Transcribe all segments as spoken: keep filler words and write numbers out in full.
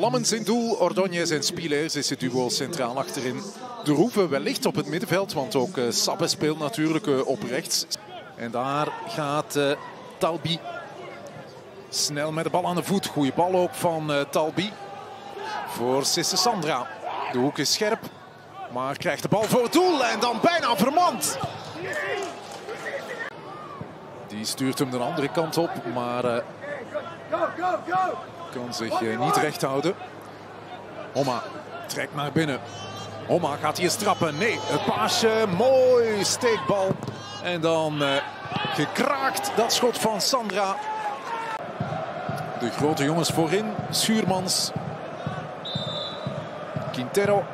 Lammens in doel, Ordóñez en Spileers is het duo centraal achterin. De Roeven wellicht op het middenveld, want ook uh, Sabbe speelt natuurlijk uh, op rechts. En daar gaat uh, Talbi snel met de bal aan de voet. Goeie bal ook van uh, Talbi voor Sisse Sandra. De hoek is scherp, maar krijgt de bal voor het doel en dan bijna vermand. Die stuurt hem de andere kant op, maar uh, kan zich uh, niet recht houden. Homma trekt naar binnen. Homma gaat hier strappen. Nee, het paasje. Mooi steekbal. En dan uh, gekraakt dat schot van Sandra. De grote jongens voorin. Schuurmans. Quintero.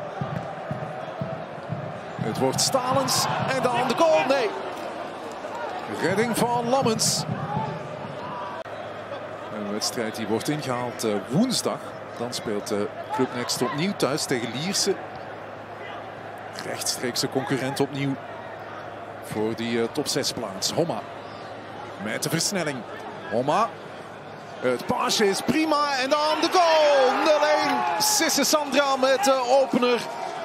Het wordt Stalens. En dan de goal. Nee. Redding van Lammens. Een wedstrijd die wordt ingehaald uh, woensdag. Dan speelt uh, Club Next opnieuw thuis tegen Lierse. Rechtstreekse concurrent opnieuw voor die uh, top zes plaats. Homma met de versnelling. Homma. Het paasje is prima en dan de goal. nul één. Sisse Sandra met de opener.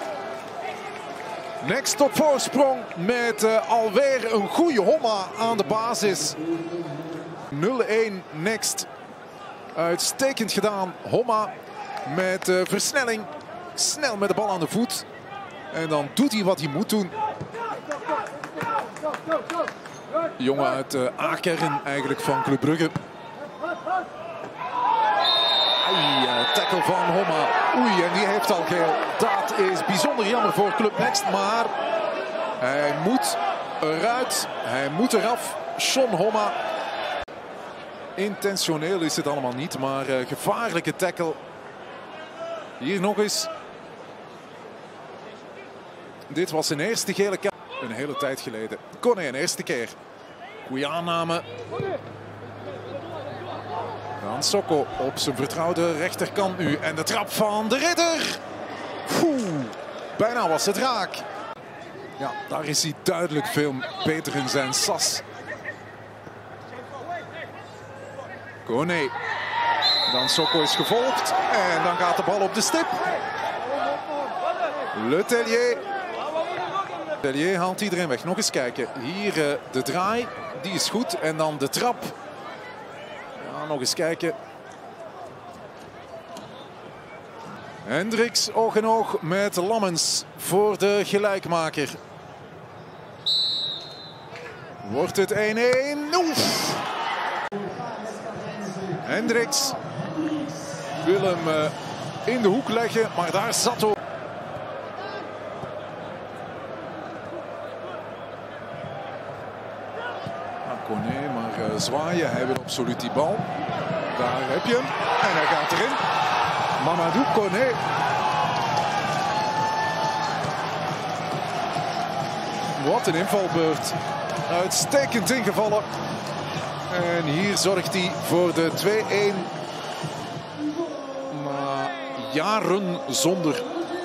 Next op voorsprong met uh, alweer een goede Homma aan de basis. nul één Next. Uitstekend gedaan. Homma met uh, versnelling. Snel met de bal aan de voet. En dan doet hij wat hij moet doen. Jongen uit uh, A-kern eigenlijk van Club Brugge. Ai, uh, tackle van Homma. Oei, en die heeft al geel. Dat is bijzonder jammer voor Club Next. Maar hij moet eruit. Hij moet eraf. Sean Homma. Intentioneel is het allemaal niet, maar uh, gevaarlijke tackle. Hier nog eens. Dit was zijn eerste gele kaart. Een hele tijd geleden. Koné, een eerste keer. Goeie aanname. Dan Sokko op zijn vertrouwde rechterkant nu. En de trap van de Ridder. Oeh, bijna was het raak. Ja, daar is hij duidelijk veel beter in zijn sas. Koné. Dan Sokko is gevolgd. En dan gaat de bal op de stip. Le Tellier. Tellier haalt iedereen weg. Nog eens kijken. Hier uh, de draai. Die is goed. En dan de trap. Ja, nog eens kijken. Hendricks oog in oog met Lammens voor de gelijkmaker. Wordt het één één. Oef. Hendricks wil hem uh, in de hoek leggen, maar daar zat ook. Koné, maar uh, zwaaien. Hij wil absoluut die bal. Daar heb je hem. En hij gaat erin. Mamadou Koné. Wat een invalbeurt. Uitstekend ingevallen. En hier zorgt hij voor de twee één. Na jaren zonder.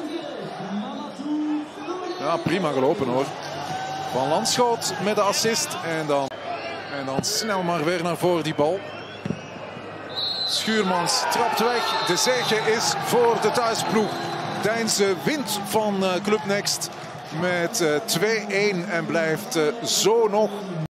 Ja, prima gelopen hoor. Van Landschoot met de assist. En dan, en dan snel maar weer naar voren die bal. Schuurmans trapt weg. De zege is voor de thuisploeg. Deinze wint van Club Next met twee één en blijft zo nog